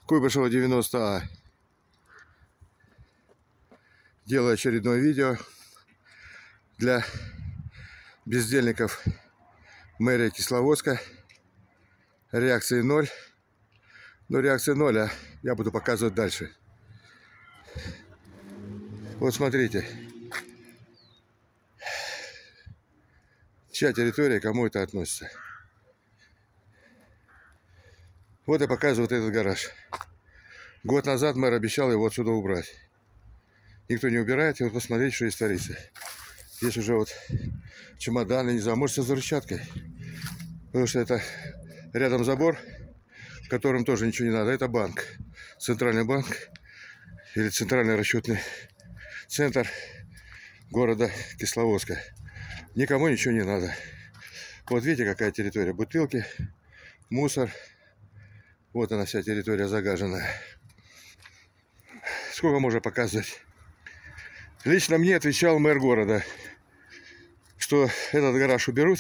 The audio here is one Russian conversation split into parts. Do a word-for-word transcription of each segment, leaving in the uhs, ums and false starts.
Куйбышева девяносто А. Делаю очередное видео для бездельников мэрии Кисловодска. Реакции ноль. Но реакции ноль, а я буду показывать дальше. Вот смотрите. Чья территория, кому это относится. Вот я показываю вот этот гараж. Год назад мэр обещал его отсюда убрать. Никто не убирает. И вот посмотрите, что здесь творится. Здесь уже вот чемоданы, не знаю, может, с взрывчаткой. Потому что это рядом забор, в котором тоже ничего не надо. Это банк. Центральный банк. Или центральный расчетный центр города Кисловодска. Никому ничего не надо. Вот видите, какая территория. Бутылки, мусор. Вот она, вся территория загаженная. Сколько можно показывать? Лично мне отвечал мэр города, что этот гараж уберут.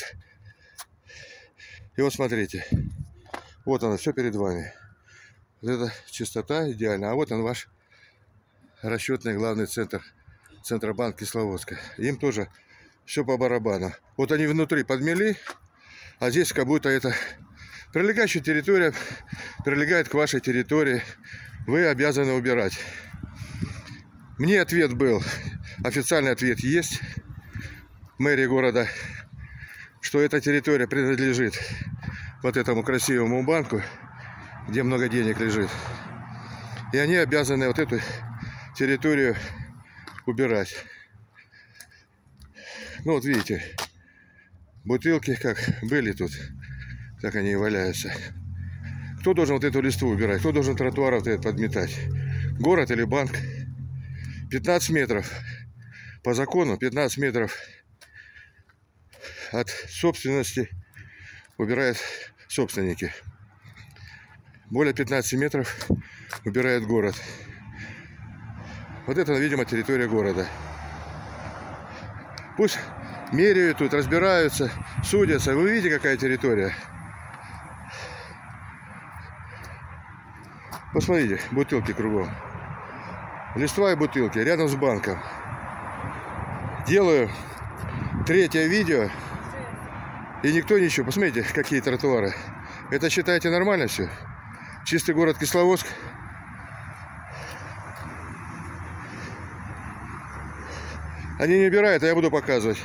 И вот смотрите. Вот оно, все перед вами. Вот это чистота идеальна. А вот он, ваш расчетный главный центр. Центробанк Кисловодска. Им тоже все по барабану. Вот они внутри подмели, а здесь как будто это прилегающая территория прилегает к вашей территории. Вы обязаны убирать. Мне ответ был, официальный ответ есть мэрии города, что эта территория принадлежит вот этому красивому банку, где много денег лежит. И они обязаны вот эту территорию убирать. Ну вот видите, бутылки как были тут, так они и валяются. Кто должен вот эту листву убирать? Кто должен тротуар вот этот подметать? Город или банк? пятнадцать метров. По закону пятнадцать метров от собственности убирают собственники. Более пятнадцати метров убирает город. Вот это, видимо, территория города. Пусть меряют тут, разбираются, судятся. Вы видите, какая территория? Посмотрите, бутылки кругом. Листва и бутылки рядом с банком. Делаю третье видео. И никто ничего. Посмотрите, какие тротуары. Это считаете нормально все? Чистый город Кисловодск. Они не убирают, а я буду показывать.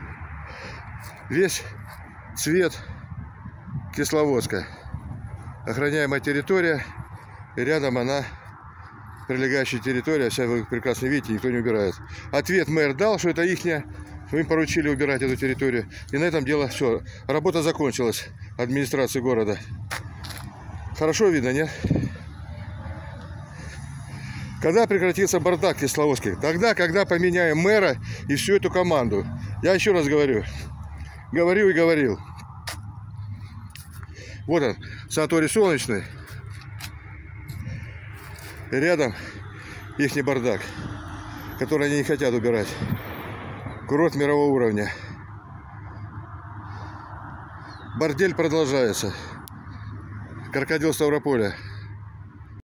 Весь цвет Кисловодска. Охраняемая территория. И рядом она, прилегающая территория. Сейчас вы прекрасно видите, никто не убирает. Ответ мэр дал, что это ихняя. Им поручили убирать эту территорию. И на этом дело все. Работа закончилась. Администрации города. Хорошо видно, нет? Когда прекратится бардак в Кисловодске? Тогда, когда поменяем мэра и всю эту команду. Я еще раз говорю. Говорил и говорил. Вот он, санаторий Солнечный. И рядом ихний бардак, который они не хотят убирать. Курорт мирового уровня. Бордель продолжается. Крокодил Ставрополя.